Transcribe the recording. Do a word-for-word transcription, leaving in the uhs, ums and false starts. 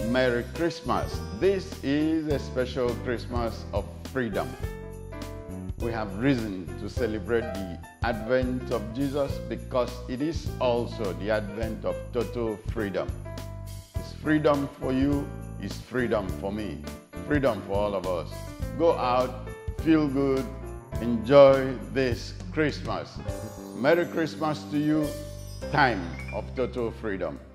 Merry Christmas. This is a special Christmas of freedom. We have reason to celebrate the advent of Jesus because it is also the advent of total freedom. It's freedom for you, it's freedom for me, freedom for all of us. Go out, feel good, enjoy this Christmas. Merry Christmas to you, time of total freedom.